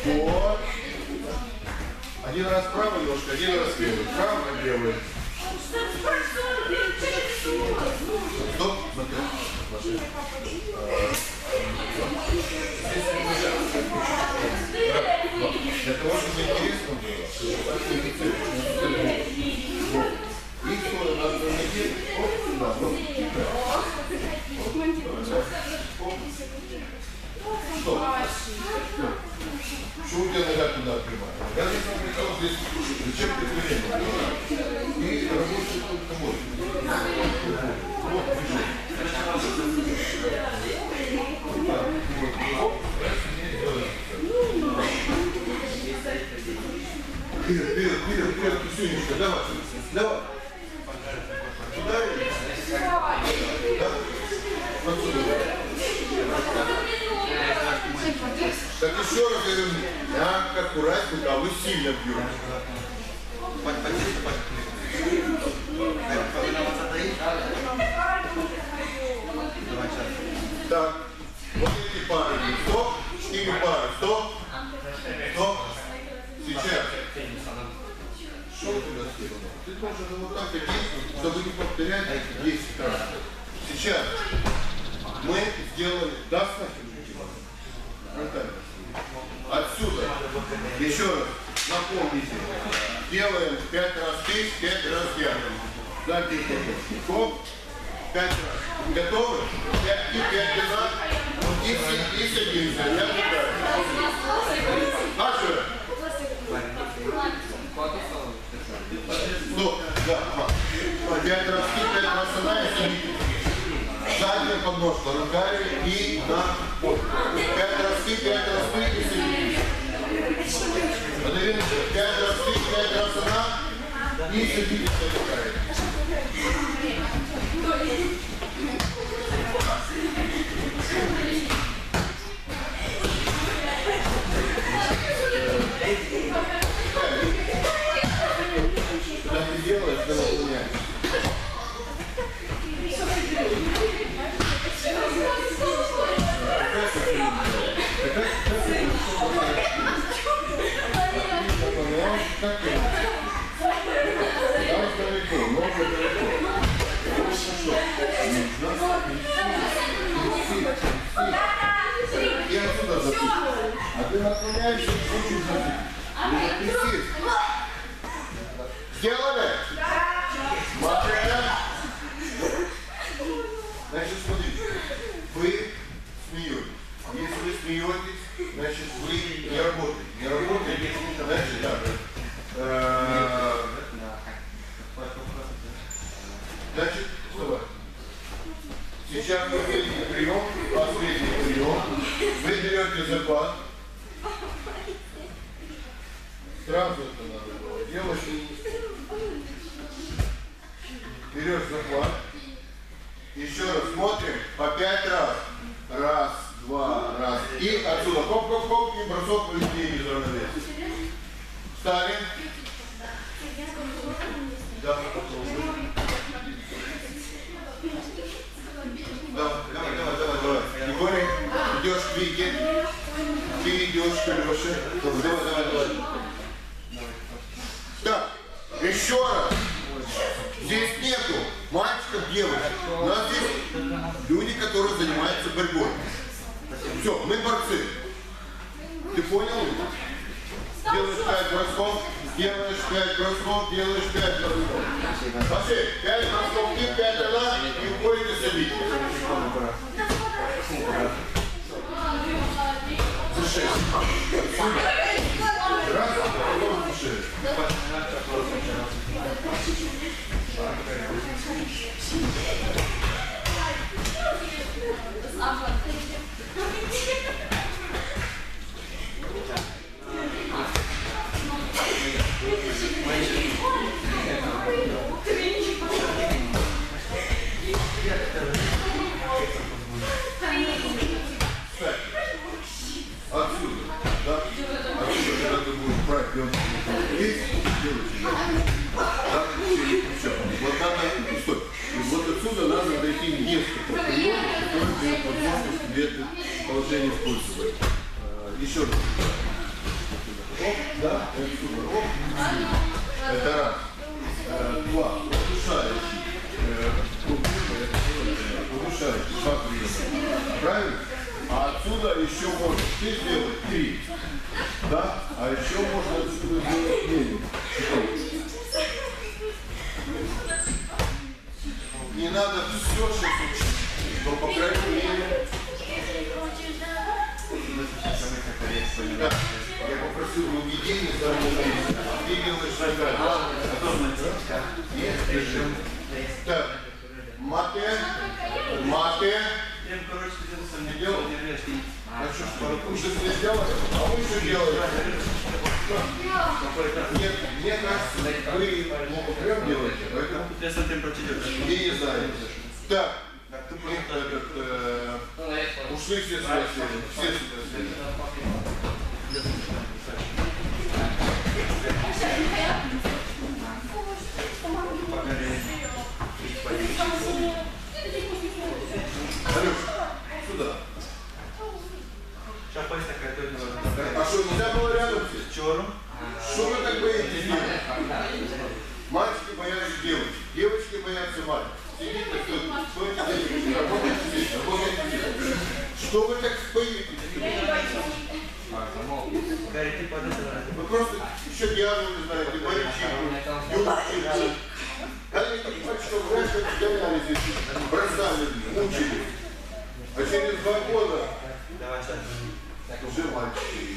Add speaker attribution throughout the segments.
Speaker 1: Вот. Один раз правой ножкой, один раз левой. Правой, левой. Стоп, смотри. Для того, чтобы интересно было, и что на ноге, оп, сюда, стоп. Что у тебя нога туда открывает? Я здесь написал, здесь зачем ты время? И рабочий только может. Вот, движение. Вперед, Ксюнечка, давай. Давай. Туда или? Да? Отсюда. Так еще раз я говорю, мягко, аккуратненько, а вы сильно бьете. Так, вот эти пары. Стоп, 4 пары. Стоп. Стоп. Сейчас. Что у тебя сделано? Ты должен вот так действовать, чтобы не повторять 10 раз. Сейчас мы сделали... Да, отсюда, еще раз, напомните, делаем 5 раз ты, 5 раз я. Задний хоп, 5 раз. Готовы? 5 и 5 назад. И садимся. Я пытаюсь. Аша. Стоп. Да. 5 раз ты, 5 раз она и садитесь. Задняя подножка, руками и на пол. 5 раз ты, 5 раз вы и садитесь. Подавите, 5 раз ты, 5 раз она и садитесь на руками. Когда ты делаешь, ты наклоняешь. Как ты? Там далеко, много далеко. И отсюда запустим. А ты наклоняешься и очень запустим. Сделали? Смотрите. Значит, смотрите. Вы смеетесь. Если вы смеетесь, значит, вы не работаете. Не работаете, значит, так. Значит, вставай. Сейчас мы видим прием, последний прием. Вы берете захват. Сразу это надо было делать. Берешь захват. Еще раз смотрим по 5 раз. Раз, два, раз. И отсюда хоп-хоп-хоп и бросок поведения из равновесия. Ставим. Да, попробуем. Давай. Егорик, идешь к Вике. Ты идешь к Леше. Давай. Так, еще раз. Здесь нету мальчиков, девочек. У нас здесь люди, которые занимаются борьбой. Все, мы борцы. Ты понял? Делаешь 5 бросков, делаешь 5 бросков, делаешь 5 бросков. Пошли, 5 бросков, ты 5 она, и уходите садить. За 6. Раз, потом за 6. Отсюда, да? Отсюда, когда ты будешь брать лёгкий здесь, делать его. Да, все. Вот надо, стой. Вот отсюда надо дойти несколько приемов, которые дают возможность тебе это положение использовать. Еще раз. Оп, да, это супер. Оп. Это раз. Два. Удушающий. Удушающий. Два приема. Правильно? А отсюда еще можно ты сделать 3. Да? А еще можно отсюда сделать минимум. Не надо все сейчас учить, но по крайней мере... Да. Я попросил в введении ты делаешь шага. Так, мате. Не делал? А что ж, уже не сделали? А мы что делаем? Нет, мне кажется, вы прям делаете, поэтому я не знаю. Так, ушли все связи. Алёш, сюда. А что, нельзя было рядом сесть? Что вы так боитесь делать? Мальчики боятся девочек, девочки боятся мальчиков. Сидите, стойте здесь, работайте здесь, работайте здесь. Что вы так боитесь? Вы просто еще Диану не знаете, Маричину, Юрчину. Когда не понимаете, что вы раньше гоняли здесь, бросали, мучили. А через 2 года уже мальчики.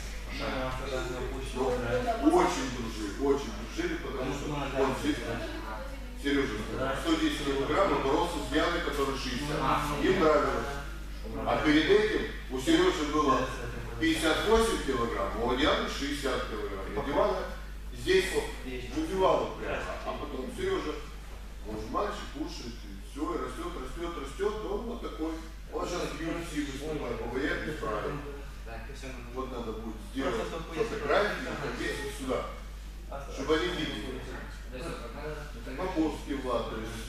Speaker 1: Очень дружили, потому что он здесь, Сережа, 110 килограмм боролся с Дианой, которая 60. Им нравилось. А перед этим у Сережи было 58 килограмм, а у Дианы 60 килограмм. И Диана здесь выбивала прямо. А потом Сережа, он же мальчик, кушает, и все, и растет, то он вот такой. Он сейчас в UFC выступает, повлияет неправильно. Вот надо будет сделать фотографии и повесить сюда, чтобы они видели. Поповский Влад.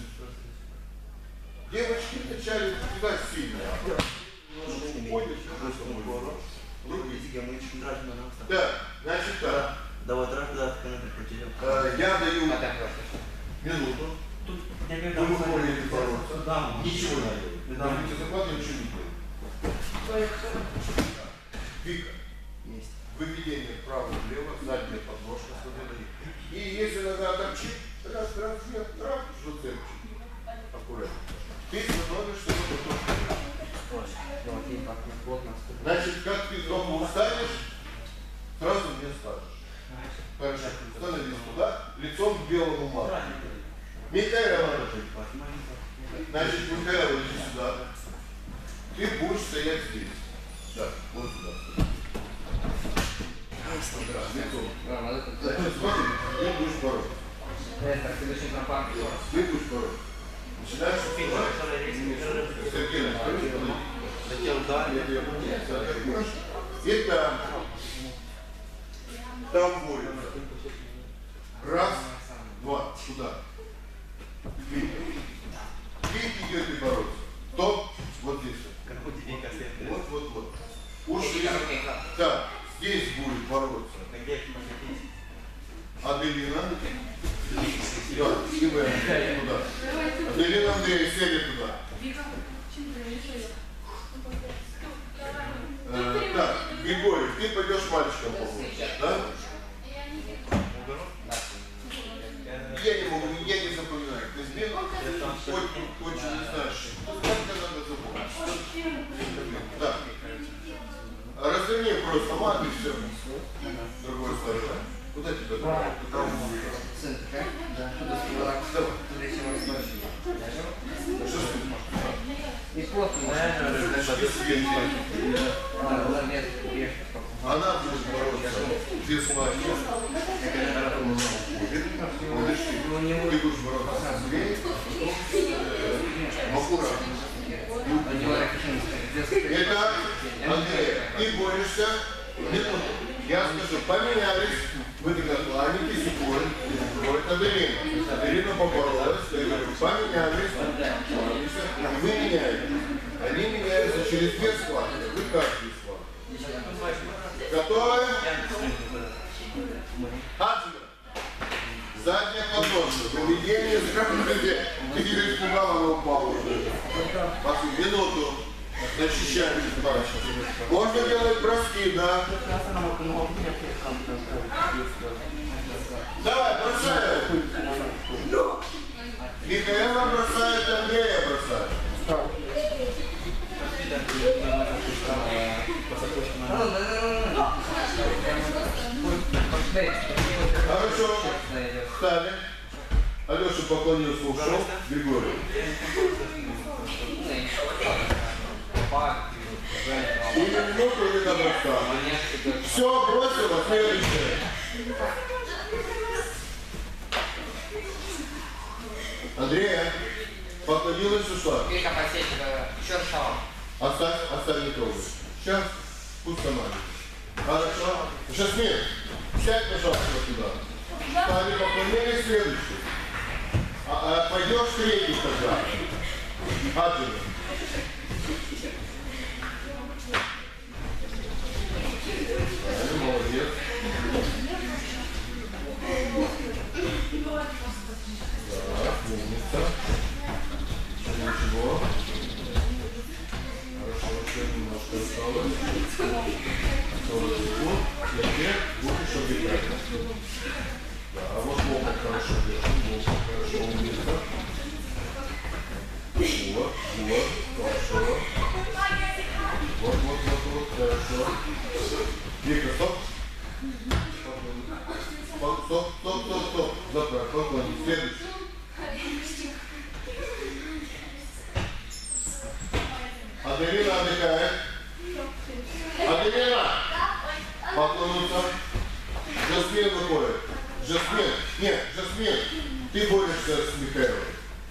Speaker 1: Девочки вначале всегда сильные, а потом уходят, да, значит так. Я даю минуту. Вы выходите бороться. Ничего не делаете. Будете закладывать, ничего не делаете. Вика. Выведение вправо-влево, задняя подложка. И если нога торчит, раз, вверх, раз, что цепчик. Аккуратно. Ты становишься вот. Значит, как ты дома устанешь, сразу мне скажешь. Хорошо. Становись туда, лицом к белому мату. Михаил, значит, Михаил, иди сюда. Ты будешь стоять здесь. Да, вот сюда. Смотри, ты будешь бороться. Ты будешь бороться. Начинаешь Итак, там будет. Раз, два, сюда. Вы идете бороться. Топ, вот здесь. Вот. Ушли. Так, здесь будет бороться. Аделина. Да, и вы туда. Аделина, Андрей, сели туда. Так, Григорий, ты пойдешь мальчиком помочь, да? Я не запоминаю. Ты сбил, очень не знаешь. Сколько надо запомнить? Так. Разверни просто мат и все. С другой стороны. Куда тебя давай? Она будет бороться без лаки. Ты будешь бороться с ней. Аккуратно. Итак, Андрей, ты борешься. Я скажу, поменялись. Вы тогда кланяетесь и борет Аделина. Аделина поборолась. Я говорю, поменялись. И вы меняете. Они меняются через 2 схватки. Вы каждый схват. Готовы? Ты ее испугала, она упала уже. Пошли, минуту. Защищаем. Можно делать броски, да? Давай, бросай. Михаила бросает, Андрея бросает. Хорошо. Встали. Алеша поклонился, ушел. Григорий. Или минуту, или до броска. Все, бросила, следующее. Андрея, поклонилась, ушла. Оставь, не трогай. Сейчас, пусть сама. Хорошо. Жасмин, сядь, пожалуйста, туда. Стали, поклонились, следующий. Пойдешь третий тогда. Аджина. Молодец. Так, умница. Ничего. Хорошо, еще немножко осталось. 40 секунд. Теперь будешь объявлять. Да, а вот локоть хорошо держим. Локоть хорошо, умница. Вот, хорошо. Вот, хорошо. Вика, стоп. Стоп. Заправь, поклонись. Следующий. Аделина отдыхает. Аделина! Поклониться. Жасмин выходит. Жасмин. Нет, Жасмин. Ты борешься с Михаилом.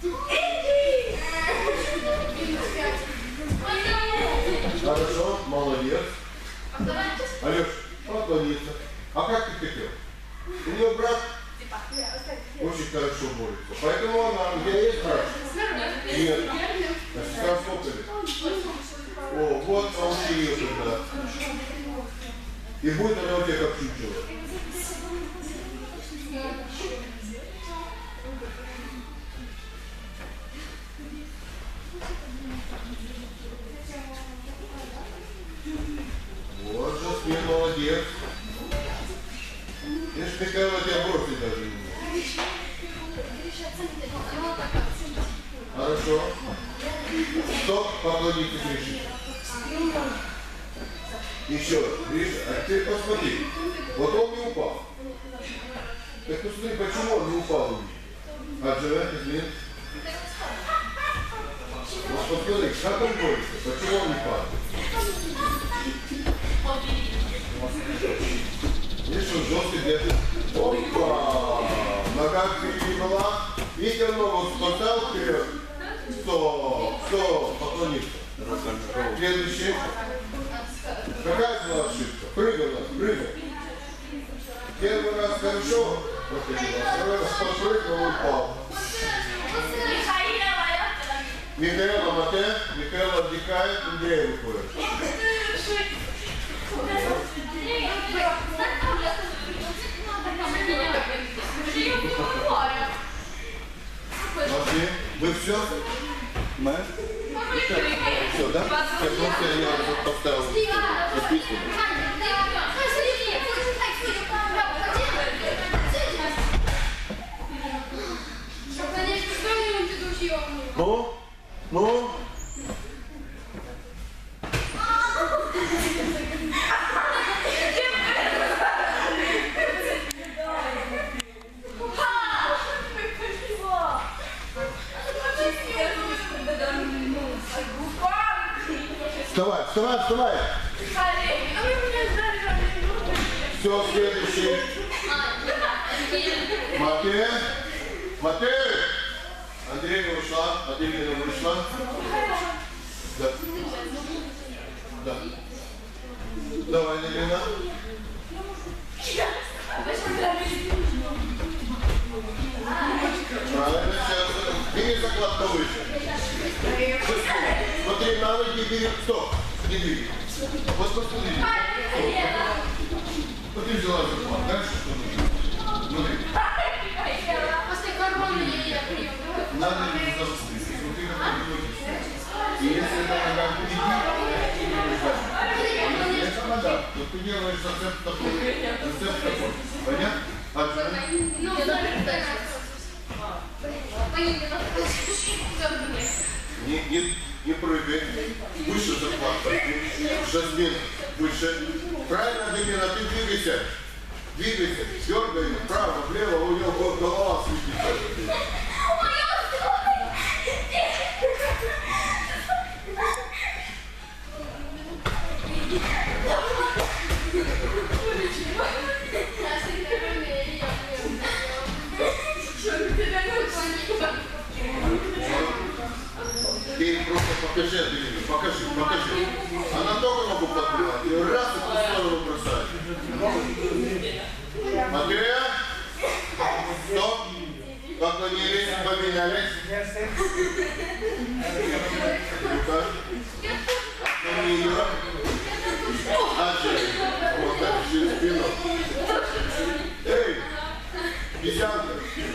Speaker 1: Хорошо, молодец. Алеш, поклониться. А как ты хотел? У нее брат очень хорошо борется. Поэтому она, у тебя есть брат? Нет. А сестра сколько лет? О, вот, научи ее тогда. И будет она у тебя как чучело. Вот, Жасмин, молодец. Видишь, Михаила тебя бросить даже не может. Хорошо. Стоп, поклонитесь, решите. Еще раз, видишь, а теперь посмотри. Вот он не упал. Так посмотри, почему он не упал у них. Отживает, извини. Вот посмотри, как он борется, почему он не падает. Видишь, он жесткий держит. Опа! Нога перебила. Видите, ногу поставил вперед. Стоп, поклониться. Следующий. Какая была ошибка? Прыгала. Первый раз хорошо проходила, второй раз попрыгнул и упал. Михаил Мате, Михаил отдыхает, Андрей выходит. Матвей, вы все? Мы? Все, да? Сейчас просто я поставил подписку. Ну? Вставай! Все, следующий. Матвей! Андрея ушла, Аделина вышла. Да. Давай, Аделина. Правильно, сейчас. Бери закладка выше. Смотри, на ноги бери. Стоп. Не двигай. Вот посмотри. Вот ты взяла заклад. Дальше что нужно? Смотри.
Speaker 2: После короны я прием.
Speaker 1: так. Вот ты делаешь зацеп такой. Зацеп такой. Понятно? Аджина? Не прыгай. Выше захват. Жасмин. Выше. Правильно, Демина, ты двигайся. Двигайся. Дергай вправо, влево. У него голова светится. Ты просто покажи, Аделина, покажи. Она только ногу подняла, и раз и в ту сторону бросает. Матвея, стоп, поклонились, поменялись. Люка, поменяла. Аджи, вот так, через спину. Эй, десятка.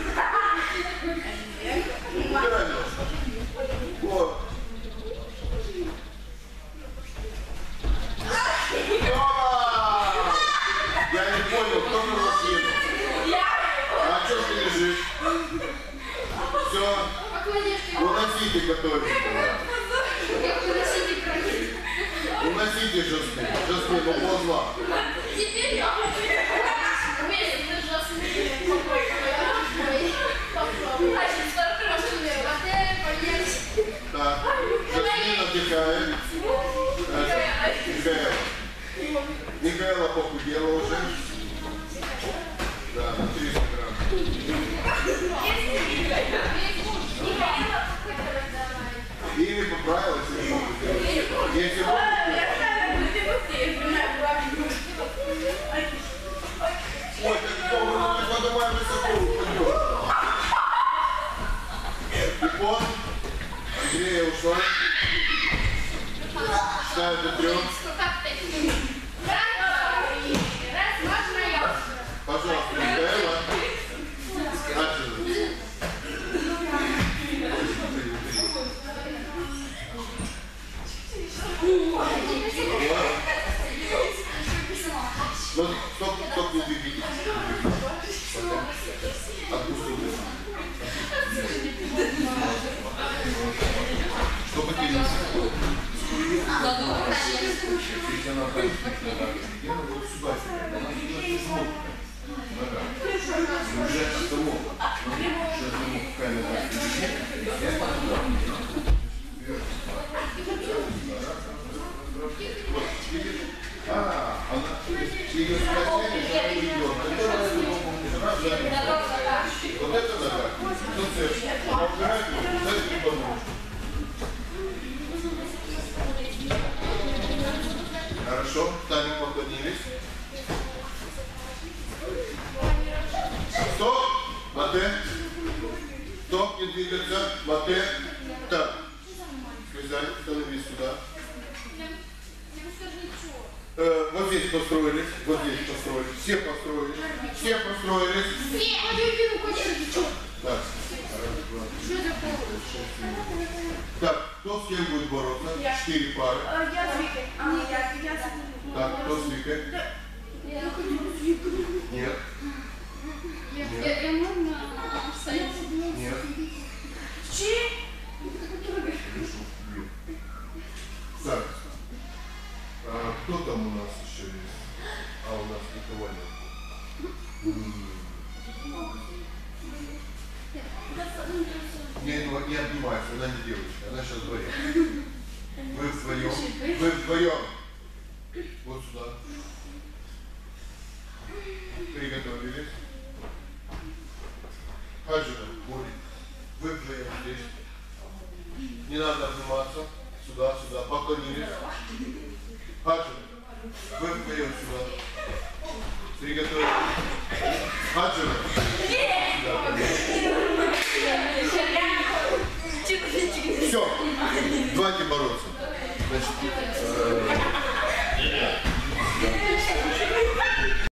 Speaker 1: Убирай ножку. Вот. Я не понял, кто на вас едет? А что ты лежишь? Все. Уносите готовенького. Уносите Жасмин. Жасмин, уползла.
Speaker 2: Теперь я
Speaker 1: Так, Жасмин отдыхает. Михаила похудела уже. Да, на 300 грамм. Или поправилась, или похудела. Если ой, так долго не поднимаем высоту, упадет. Икон. Андрея ушла. Считаю до 3. Пожалуйста, Михаила. Аджина. Стоп, не двигайтесь. Отпустите. Чтобы ты не сидел. Вот сюда. Уже тому. Сейчас ему камера. Она ее спасение, она идет. Вот это нога. Зацеп. Убирать его, дать подножку. Хорошо, Таня поклонились. Стоп, мате. Стоп, не двигаться, мате. Так. Связали, становись сюда. Вот здесь построились, вот здесь построились, все построились, все построились. Так, так, кто с кем будет бороться? 4 пары. Так, кто с Викой? Нет. Нет. Так. Кто там у нас еще есть? А у нас никого нет. Не обнимайся, она не девочка, она сейчас вдвоем. Вы вдвоем. Вот сюда. Приготовились. Аджина, Боря, вы вдвоем здесь. Не надо обниматься. Сюда, поклонились. Аджина, вы вдвоем сюда. Приготовились. Аджина. Все, давайте бороться. Значит,